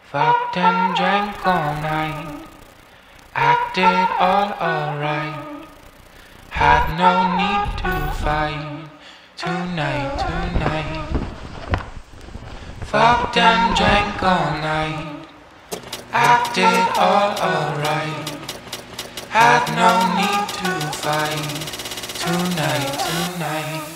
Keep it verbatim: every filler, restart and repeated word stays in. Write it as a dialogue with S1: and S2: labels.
S1: Fucked and drank all night, acted all alright. Had no need to fight tonight, tonight. Fucked and drank all night, acted all alright. Had no need to fight tonight, tonight.